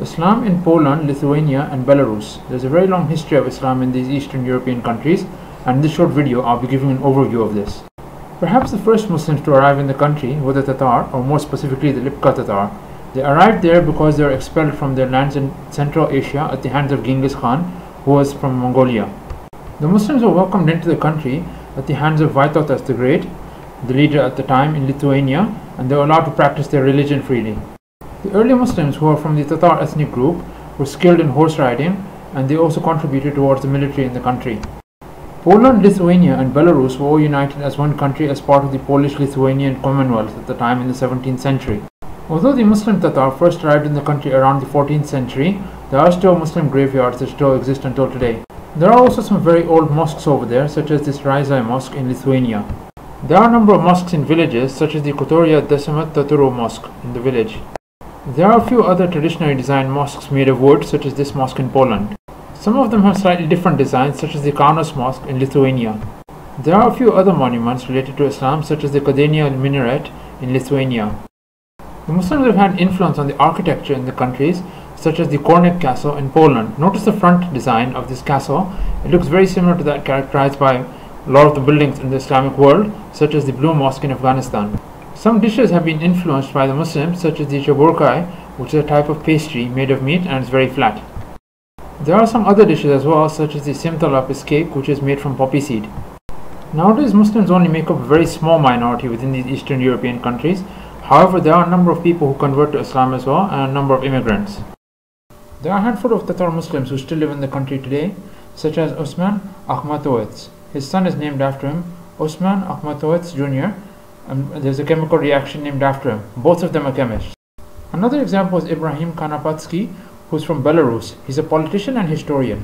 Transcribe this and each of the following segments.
Islam in Poland, Lithuania and Belarus. There's a very long history of Islam in these Eastern European countries, and in this short video I'll be giving an overview of this. Perhaps the first Muslims to arrive in the country were the Tatar, or more specifically the Lipka Tatar. They arrived there because they were expelled from their lands in Central Asia at the hands of Genghis Khan, who was from Mongolia. The Muslims were welcomed into the country at the hands of Vytautas the Great, the leader at the time in Lithuania, and they were allowed to practice their religion freely. The early Muslims who were from the Tatar ethnic group were skilled in horse riding, and they also contributed towards the military in the country. Poland, Lithuania and Belarus were all united as one country as part of the Polish-Lithuanian Commonwealth at the time in the 17th century. Although the Muslim Tatar first arrived in the country around the 14th century, there are still Muslim graveyards that still exist until today. There are also some very old mosques over there, such as this Raizai Mosque in Lithuania. There are a number of mosques in villages, such as the Kotoria Decimat Taturo Mosque in the village. There are a few other traditionally designed mosques made of wood, such as this mosque in Poland. Some of them have slightly different designs, such as the Kaunas Mosque in Lithuania. There are a few other monuments related to Islam, such as the Kadenia Minaret in Lithuania. The Muslims have had influence on the architecture in the countries, such as the Kornik Castle in Poland. Notice the front design of this castle. It looks very similar to that characterized by a lot of the buildings in the Islamic world, such as the Blue Mosque in Afghanistan. Some dishes have been influenced by the Muslims, such as the chaburkai, which is a type of pastry made of meat and is very flat. There are some other dishes as well, such as the simtalapis cake, which is made from poppy seed. Nowadays, Muslims only make up a very small minority within these Eastern European countries. However, there are a number of people who convert to Islam as well, and a number of immigrants. There are a handful of Tatar Muslims who still live in the country today, such as Osman Akhmatovets. His son is named after him, Osman Akhmatovets Jr., and there's a chemical reaction named after him. Both of them are chemists. Another example is Ibrahim Kanapatsky, who's from Belarus. He's a politician and historian.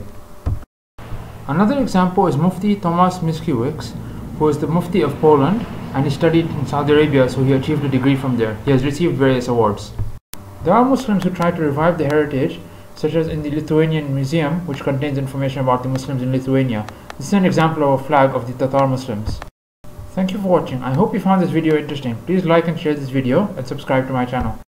Another example is Mufti Tomasz Mickiewicz, who is the Mufti of Poland, and he studied in Saudi Arabia, so he achieved a degree from there. He has received various awards. There are Muslims who try to revive the heritage, such as in the Lithuanian Museum, which contains information about the Muslims in Lithuania. This is an example of a flag of the Tatar Muslims. Thank you for watching. I hope you found this video interesting. Please like and share this video and subscribe to my channel.